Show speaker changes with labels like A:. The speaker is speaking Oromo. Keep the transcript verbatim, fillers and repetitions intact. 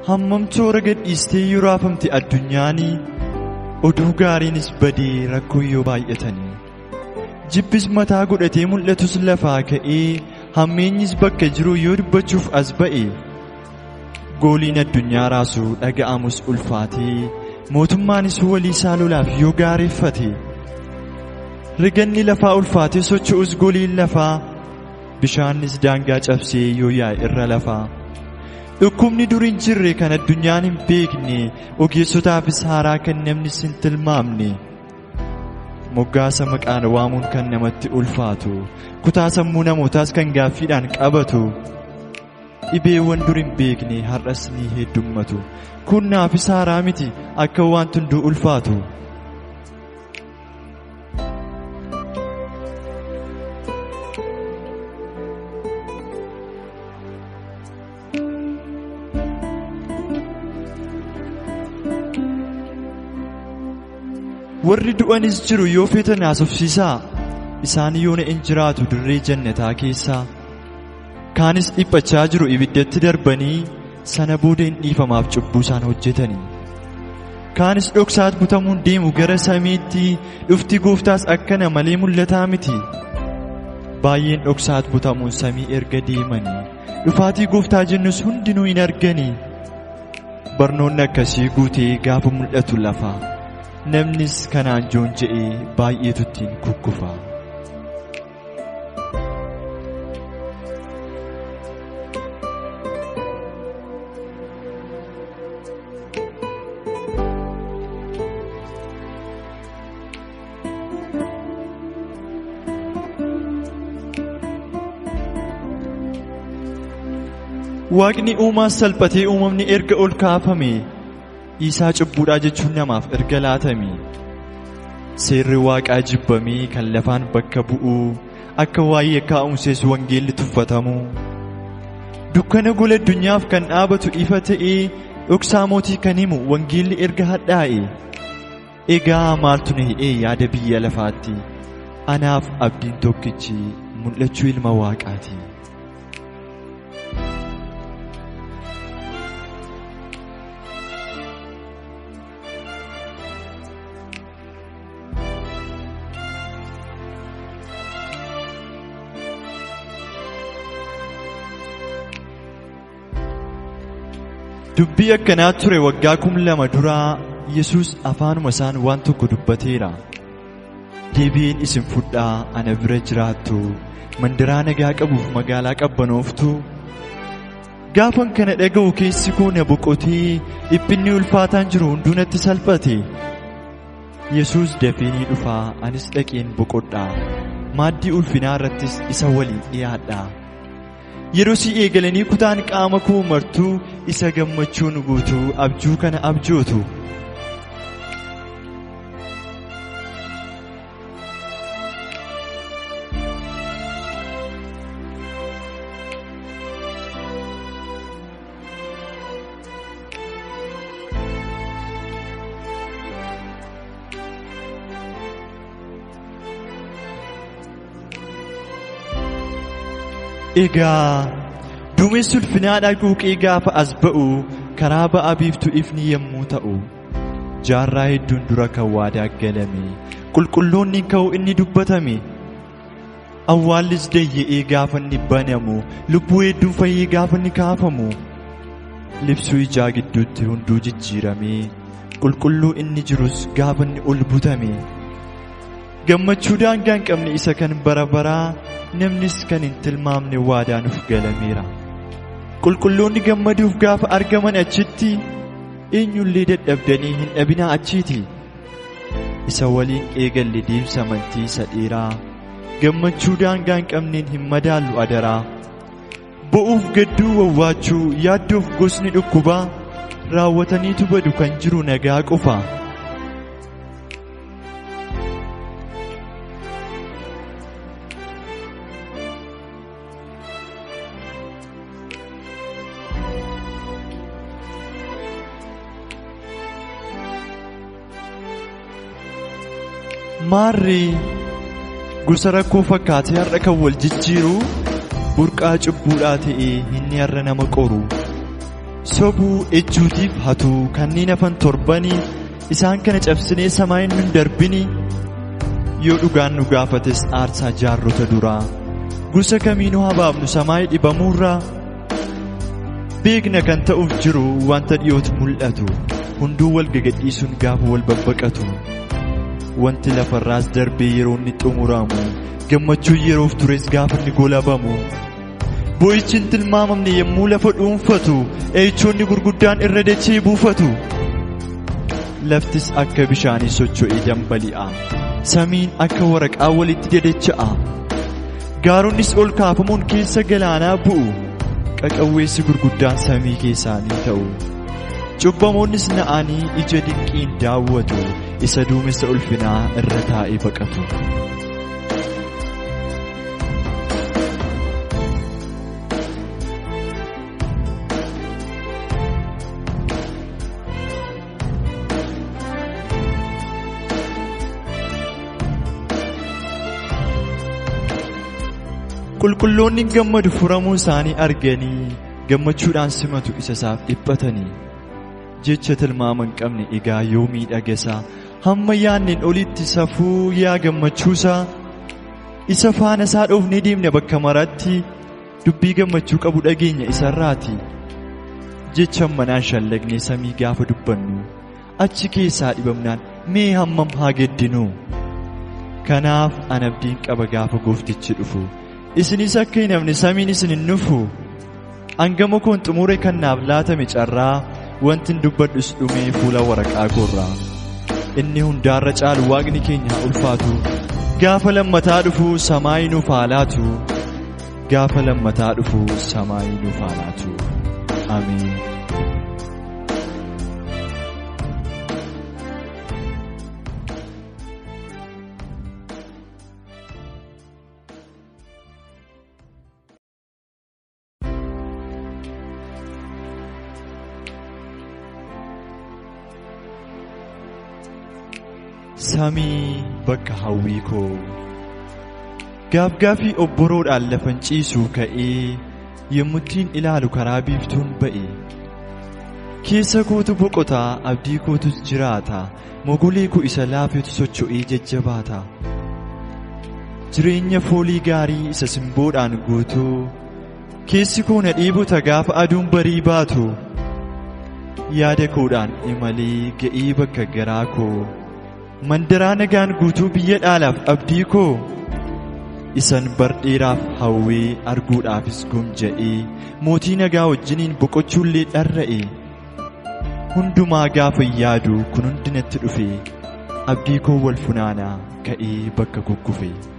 A: hammamtuu raga dhiistee yoo raafamte addunyaanii oduu gaariinis badee rakkoo yoo baay'atanii jibbis mataa godhatee mul'atus lafaa ka'ee hammeenyis bakka jiru yoo dubbachuuf as ba'e gooliin addunyaa raasu dhaga'amus ulfaatee mootummaanis walii isaa lolaaf yoo gaareeffate riganni lafaa ulfaatee socho'us gooliin lafaa bishaannis daangaa cabsee yoo yaa'e irra lafaa dhukkubni dur hin jirre kan addunyaan hin beekne ogeessotaafis haaraa kan namni hin tilmaamne moggaasa maqaan waamuun kan namatti ulfaatu kutaa sammuu namootaas kan gaaffiidhaan qabatu dhibeewwan dur hin beekne har'as ni heddummatu kun naafis haaraa miti akka waan hunduu ulfaatu. warri du'anis jiru yoo feetan haasofsiisaa isaan yoona in jiraatu dirree jannataa keessaa kaanis dhiphachaa jiru ibiddatti darbanii sana booda hin dhiifamaaf cubbuu isaan hojjetanii kaanis dhoksaat butamuun deemu gara samiitti dhufti gooftaas akkana malee mul'ataa miti baay'een dhoksaat butamuun samii erga deemanii dhufaatii gooftaa jennus hundinuu hin arganii barnoonni akkasii guutee gaafa mul'atu lafaa namnis kanaan joon je'ee baay'eetu ittiin kukkufa. Waaqni uumaa salphatee uumamni erga ol kaafame isaa cubbuudhaa jechuun namaaf erga laatame seerri waaqaa jibbamee kan lafaan bakka bu'u akka waa'ee kaa'umsees wangeelli tuffatamu dukkana gola addunyaaf kan dhaabatu ifa ta'ee dhoksaa mootii kan himu wangeelli erga hadhaa'e egaa maaltu na hidhee yaada biyya lafaatti anaaf abdiin tokkichi mul'achuu ilma waaqaati. dubbii akkanaa ture waggaa kum lama duraa Yesuus afaanuma isaan waan tokko dubbateera deebiin isin fudhaa ana bira jiraattu mandaraa nagaa qabuuf magaalaa qabbanooftu gaafan kana dhaga'u keessi koo na boqotee dhiphinni ulfaataan jiru hunduu natti salphate Yesuus dafee ni dhufaa anis dhaqeen boqodhaa maaddii ulfinaa irrattis isa waliin dhiyaadhaa yeroo si eegalanii kutaan qaama koo martuu isa gammachuun guutuu abjuu kana abjootu egaa duumessi ulfinaa quuqee gaafa as ba'u karaa ba'a biiftuu ifni yommuu ta'u jaarraa hedduun dura kan waadaa galame qulqulloonni ka'u inni dubbatame awwaallis dayya'ee gaafa inni banamu lubbuu hedduun fayyee gaafa inni kaafamu libsuu ijaa gidduutti hunduu jijjiiramee qulqulluu inni jirus gaafa inni ol butame gammachuu daangaa hin qabne isa kan bara baraa namnis kan hin tilmaamne waadaa nuuf galameera qulqulloonni gammaduuf gaafa argaman achitti eenyullee dadhabdanii hin dhabinaa achiiti isa waliin eegalle deemsa amantii isa dheeraa gammachuu daangaa hin qabneen hin madaallu adaraa bo'uuf gadduu wawwaachuu yaaddoof gosni dhukkubaa raawwataniitu badu kan jiru nagaa qofa. maarree gosa rakkoo fakkaatee har'a kan wal jijjiiru burqaa cubbuudhaa ta'ee inni har'a nama qoru sobuu ejjuutiif hatuu kanneen hafan torbanii isaan kana cabsinee samaayin nun darbini yoo dhugaan nu gaafates aarsaa jaarrota duraa gosa kamiinuu habaabnu samaayii dhibamuurraa beekna kan ta'uuf jiru wanta dhiyootu mul'atu hunduu wal gagadhiisuun gaafa wal babbaqatu wanti lafarraas darbee yeroo inni xumuramu gammachuu yeroof tures gaafa inni golabamu boo'ichi hin tilmaamamne yommuu lafa dhuunfatu eeyichoonni gurguddaan irra dachee buufatu laftis akka bishaanii socho'ee dambali'a samiin akka waraqaa walitti dadacha'a gaaronnis ol kaafamuun keessa galaanaa bu'u qaqawweessi gurguddaan samii keessaanii ta'u cubbamoonnis na'anii ija dinqiin daawwatu isa duumessa ulfinaa irra taa'ee baqatu. qulqulloonni gammadu furamuu isaanii arganii gammachuudhaan simatu isa isaaf dhiphatanii jecha tilmaama hin qabne egaa yoo miidhagesa hamma yaanneen olitti safuu yaa gammachuusaa isa faana isaa dhoofnee deemne bakka maratti dubbii gammachuu qabu dhageenya isarraati jecha manaan shallagnee samii gaafa dubbannu achi keessaa dhibamnaan mee hammam haa geddinu kanaaf an abdiin qaba gaafa gooftichi dhufu isinis akka hin hafne samiin isin hin nufu hangama koon xumure kan naaf laatame carraa wanti hin dubbadhus dhumee fuula waraqaa gorraa inni hundaarra caalu waaqni keenya haa ulfaatu gaafa lammataa dhufu samaayii nuuf haa laatu gaafa lammataa dhufu samaayii nuuf haa laatu ameen. Samii bakka hawwii koo gaafgaafii obboroodhaan lafan ciisuu ka'ee yommuttiin ilaalu karaa biiftuun ba'e keessa kootu boqotaa abdii kootus jiraata mogolee koo isa laafetu socho'ee jajjabaata jireenya foolii gaarii isa simboodhaan guutuu keessi koo na dhiibota gaafa aduun barii baatu yaada koodhaan imalee ga'ee bakka garaa koo mandaraa nagaan guutuu biyya dhaalaaf abdii koo isan bardheeraaf hawwee arguudhaafis gomja'ee mootii nagaa wajjiniin boqochuullee dharra'e hundumaa gaafa yaadu kun hundi natti dhufe abdii koo wal funaanaa ka'ee bakka guggufe.